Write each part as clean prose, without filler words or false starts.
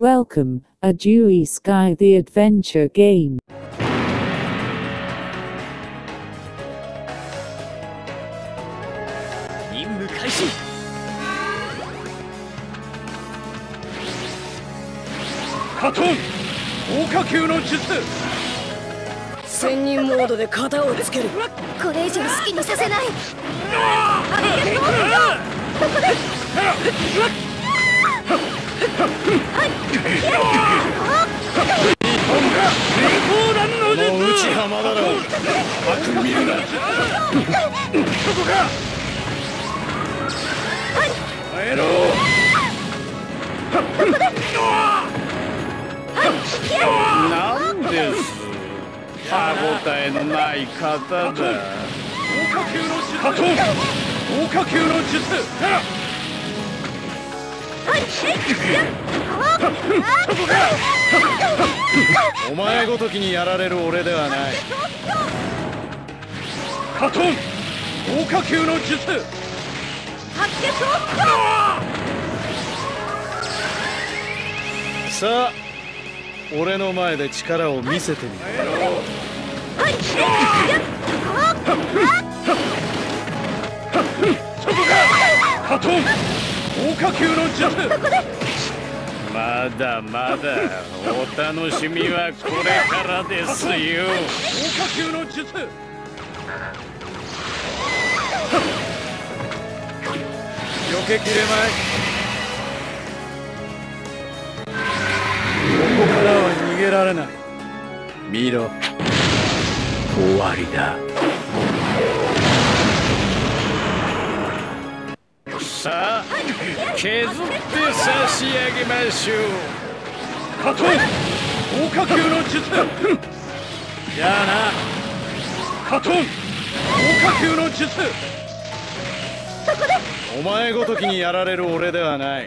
Welcome, a Dewey Sky the Adventure Game. 任務開始。 カトン高火球の術。 千人モードで型をつける。 これ以上好きにさせない。 この内浜だろう。甘く見るな。そこか。帰ろう。 なんです。歯ごたえのない方だ。 高火球の術。カトン高火球の術。 お前ごときにやられる俺ではない。 カトン高火球の術。 さあ、俺の前で力を見せてみろ。 そこか。カトン高火球の術。 まだまだお楽しみはこれからですよ。 高火球の術。 避けきれまい。ここからは逃げられない。見ろ、終わりだ。さあ、削って差し上げましょう。 カトン高火球の術。 じゃあな。 カトン高火球の術。 お前ごときにやられる俺ではない。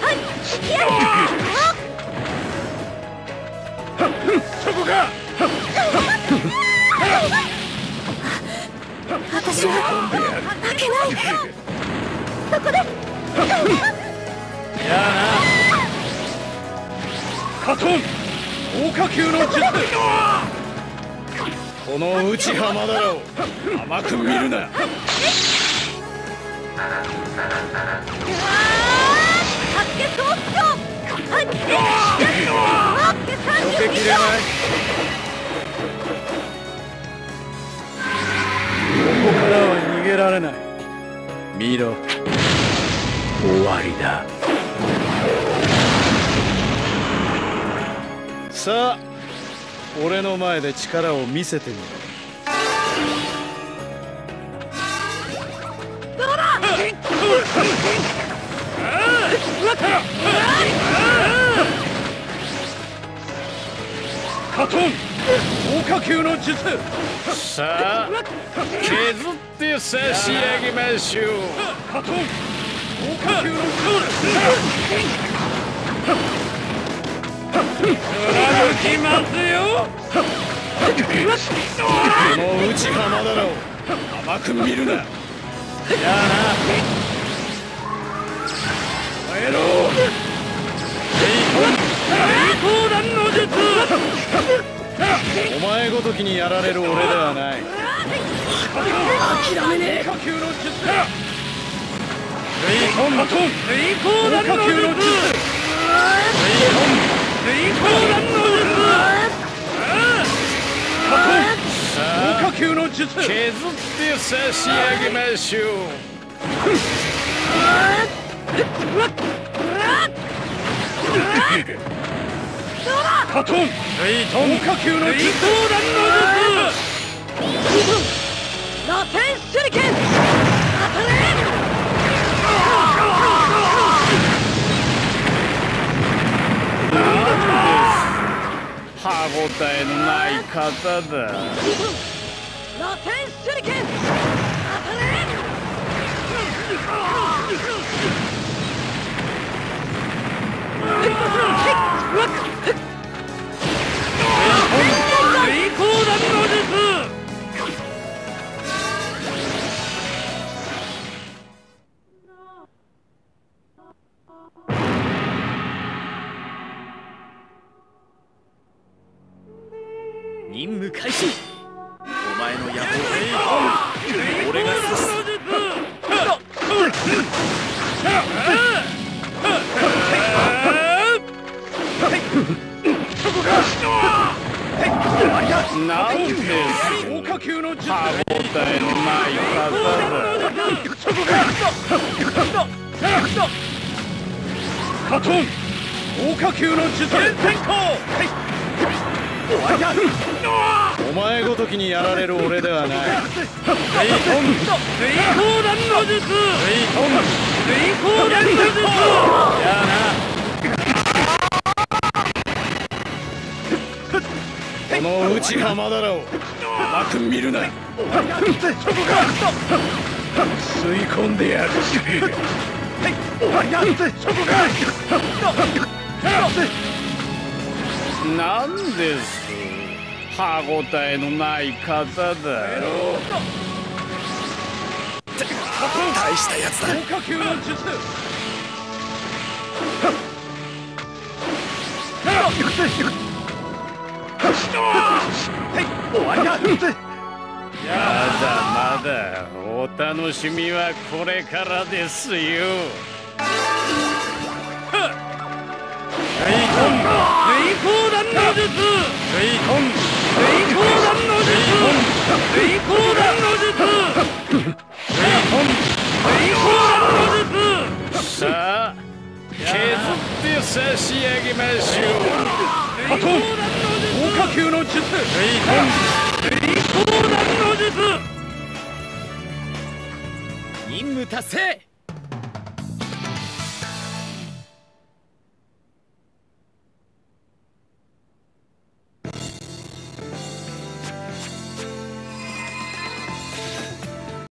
そこか。 私は負けない。 じゃあカトン高火球の術。 な。この内浜だろう。甘く見るな。避けきれない。ここからは逃げられない。見ろ、終わりだ。さあ、俺の前で力を見せてみろ。 カトン高火球の術。 さあ、削って差し上げましょう。 カトン高火球の術。貫きますよ。 この内浜だろう。甘く見るな。じゃあな。 帰ろう。栄光弾の術。 お前ごときにやられる俺ではない。 諦めねえ。 高火球の術。カトン栄光弾の術。栄光弾の術。カトン高火球の術。 削って差し上げましょう。 カトン高火球の術。 螺旋手裏剣。当たれ。 歯ごたえのない方だ。 螺旋手裏剣。当たれ。 栄光弾の術。 任務開始。お前の野望俺が指す。 なんで消火球の術歯応えのないカトン消火球の術転向。お前ごときにやられる俺ではない。雷光弾の術。雷光弾の術。やあな。この内浜だらを甘く見るな。吸い込んでやる。なんです歯応えのない方だ。 大したやつだ。 消火球の術。まだまだお楽しみはこれからですよ。雷光弾の術。雷光弾の術。雷光弾の術。雷光弾の術。さあ削って差し上げましょう。カトン消火球の術。雷光弾の術。 任務達成。